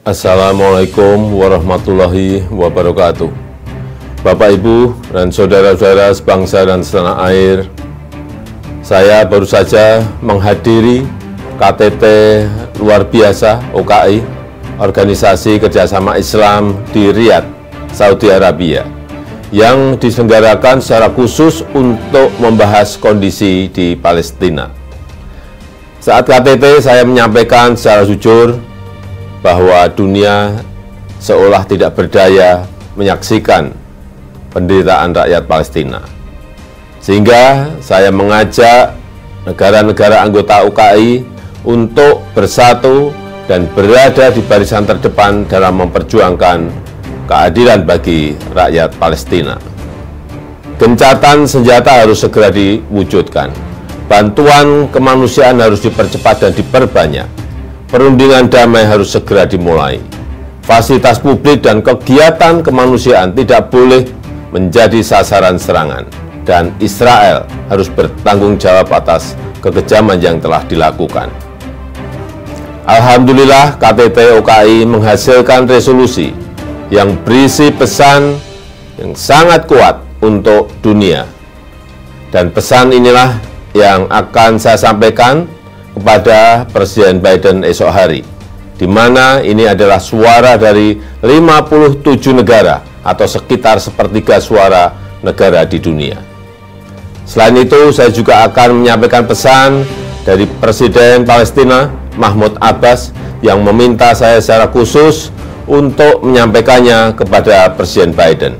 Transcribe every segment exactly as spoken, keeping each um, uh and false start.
Assalamualaikum warahmatullahi wabarakatuh. Bapak, Ibu, dan saudara-saudara sebangsa dan setanah air, saya baru saja menghadiri K T T luar biasa O K I, Organisasi Kerjasama Islam di Riyadh, Saudi Arabia, yang diselenggarakan secara khusus untuk membahas kondisi di Palestina. Saat K T T saya menyampaikan secara jujur bahwa dunia seolah tidak berdaya menyaksikan penderitaan rakyat Palestina. Sehingga saya mengajak negara-negara anggota O K I untuk bersatu dan berada di barisan terdepan dalam memperjuangkan keadilan bagi rakyat Palestina. Gencatan senjata harus segera diwujudkan. Bantuan kemanusiaan harus dipercepat dan diperbanyak. Perundingan damai harus segera dimulai. Fasilitas publik dan kegiatan kemanusiaan tidak boleh menjadi sasaran serangan. Dan Israel harus bertanggung jawab atas kekejaman yang telah dilakukan. Alhamdulillah, K T T O K I menghasilkan resolusi yang berisi pesan yang sangat kuat untuk dunia. Dan pesan inilah yang akan saya sampaikan kepada Presiden Biden esok hari, di mana ini adalah suara dari lima puluh tujuh negara atau sekitar sepertiga suara negara di dunia. Selain itu, saya juga akan menyampaikan pesan dari Presiden Palestina, Mahmud Abbas, yang meminta saya secara khusus untuk menyampaikannya kepada Presiden Biden.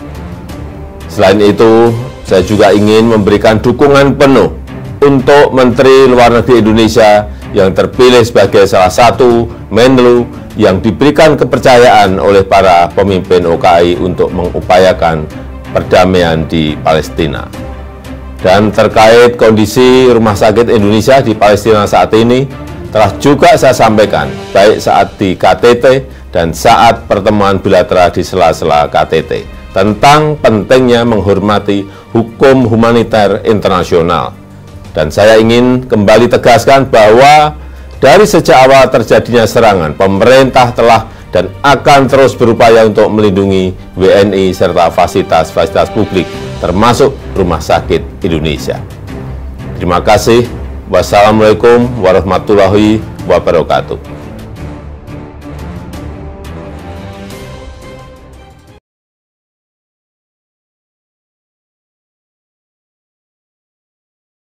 Selain itu, saya juga ingin memberikan dukungan penuh untuk Menteri Luar Negeri Indonesia yang terpilih sebagai salah satu Menlu yang diberikan kepercayaan oleh para pemimpin O K I untuk mengupayakan perdamaian di Palestina. Dan terkait kondisi Rumah Sakit Indonesia di Palestina saat ini, telah juga saya sampaikan, baik saat di K T T dan saat pertemuan bilateral di sela-sela K T T, tentang pentingnya menghormati hukum humaniter internasional. Dan saya ingin kembali tegaskan bahwa dari sejak awal terjadinya serangan, pemerintah telah dan akan terus berupaya untuk melindungi W N I serta fasilitas-fasilitas publik, termasuk Rumah Sakit Indonesia. Terima kasih. Wassalamualaikum warahmatullahi wabarakatuh.